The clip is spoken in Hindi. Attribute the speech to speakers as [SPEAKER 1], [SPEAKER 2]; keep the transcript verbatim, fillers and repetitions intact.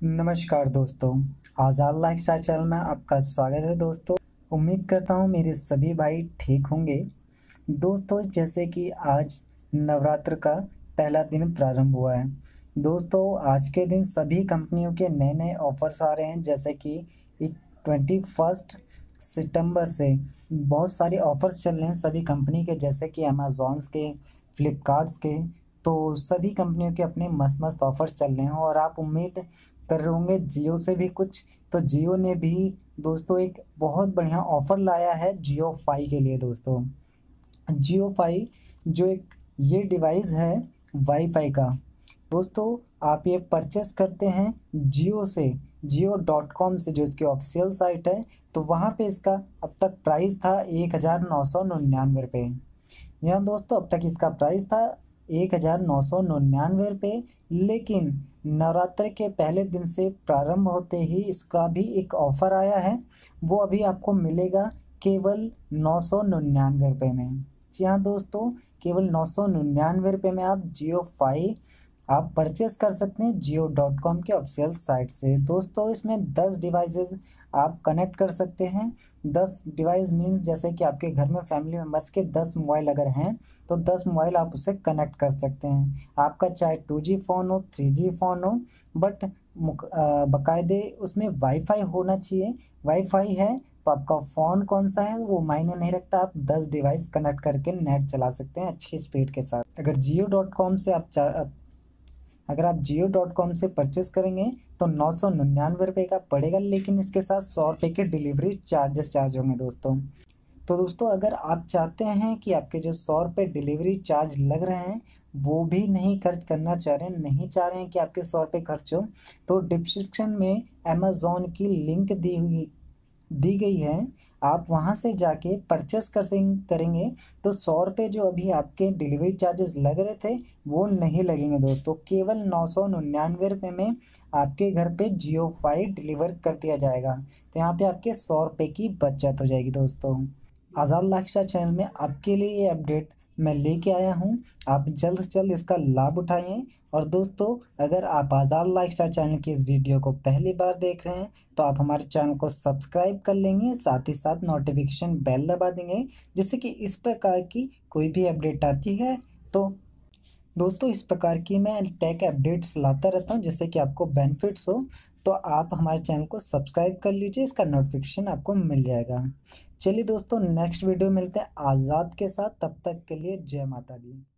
[SPEAKER 1] नमस्कार दोस्तों, आज़ाद लाइफस्टाइल चैनल में आपका स्वागत है दोस्तों। उम्मीद करता हूँ मेरे सभी भाई ठीक होंगे। दोस्तों, जैसे कि आज नवरात्र का पहला दिन प्रारंभ हुआ है। दोस्तों, आज के दिन सभी कंपनियों के नए नए ऑफ़र्स आ रहे हैं, जैसे कि ट्वेंटी फर्स्ट सितंबर से बहुत सारे ऑफ़र्स चल रहे हैं सभी कंपनी के, जैसे कि अमेज़ॉन्स के, फ्लिपकार्ट्स के। तो सभी कंपनियों के अपने मस्त मस्त ऑफ़र्स चल रहे हैं और आप उम्मीद कर रहे होंगे जियो से भी कुछ। तो जियो ने भी दोस्तों एक बहुत बढ़िया ऑफ़र लाया है जियो फाई के लिए। दोस्तों, जियो फाई जो एक ये डिवाइस है वाईफाई का। दोस्तों, आप ये परचेस करते हैं जियो से, जियो डॉट कॉम से, जो इसकी ऑफिशियल साइट है। तो वहाँ पे इसका अब तक प्राइस था एक हज़ार नौ सौ निन्यानवे रुपये। यहाँ दोस्तों अब तक इसका प्राइस था एक हज़ार नौ सौ निन्यानवे रुपये, लेकिन नवरात्र के पहले दिन से प्रारंभ होते ही इसका भी एक ऑफ़र आया है। वो अभी आपको मिलेगा केवल नौ सौ निन्यानवे रुपये में। जी हाँ दोस्तों, केवल नौ सौ निन्यानवे रुपये में आप जियो फाई आप परचेस कर सकते हैं जियो डॉट कॉम के ऑफिशियल साइट से। दोस्तों, इसमें दस डिवाइसेस आप कनेक्ट कर सकते हैं। दस डिवाइस मीन्स जैसे कि आपके घर में फैमिली मेम्बर्स के दस मोबाइल अगर हैं तो दस मोबाइल आप उसे कनेक्ट कर सकते हैं। आपका चाहे टू जी फ़ोन हो, थ्री जी फ़ोन हो, बट बाकायदे उसमें वाईफाई होना चाहिए। वाईफाई है तो आपका फ़ोन कौन सा है वो मायने नहीं रखता, आप दस डिवाइस कनेक्ट करके नेट चला सकते हैं अच्छी स्पीड के साथ। अगर जियो डॉट कॉम से आप चा अगर आप जियो डॉट कॉम से परचेस करेंगे तो नौ सौ निन्यानवे रुपये का पड़ेगा, लेकिन इसके साथ सौ रुपये के डिलीवरी चार्जेस चार्ज होंगे दोस्तों। तो दोस्तों, अगर आप चाहते हैं कि आपके जो सौ रुपये डिलीवरी चार्ज लग रहे हैं वो भी नहीं खर्च करना चाह रहे हैं, नहीं चाह रहे हैं कि आपके सौ रुपये खर्च हो, तो डिस्क्रिप्शन में अमेज़ॉन की लिंक दी हुई दी गई है। आप वहां से जाके परचेस कर करेंगे तो सौ रुपये जो अभी आपके डिलीवरी चार्जेस लग रहे थे वो नहीं लगेंगे दोस्तों। केवल नौ सौ निन्यानवे रुपये में आपके घर पे जियो फाई डिलीवर कर दिया जाएगा। तो यहाँ पे आपके सौ रुपये की बचत हो जाएगी दोस्तों। आज़ाद लाइफस्टाइल चैनल में आपके लिए ये अपडेट मैं लेके आया हूँ। आप जल्द से जल्द इसका लाभ उठाएं। और दोस्तों, अगर आप आज़ाद लाइफस्टाइल चैनल की इस वीडियो को पहली बार देख रहे हैं तो आप हमारे चैनल को सब्सक्राइब कर लेंगे, साथ ही साथ नोटिफिकेशन बेल दबा देंगे, जिससे कि इस प्रकार की कोई भी अपडेट आती है तो दोस्तों इस प्रकार की मैं टेक अपडेट्स लाता रहता हूं, जिससे कि आपको बेनिफिट्स हो। तो आप हमारे चैनल को सब्सक्राइब कर लीजिए, इसका नोटिफिकेशन आपको मिल जाएगा। चलिए दोस्तों, नेक्स्ट वीडियो मिलते हैं आज़ाद के साथ। तब तक के लिए जय माता दी।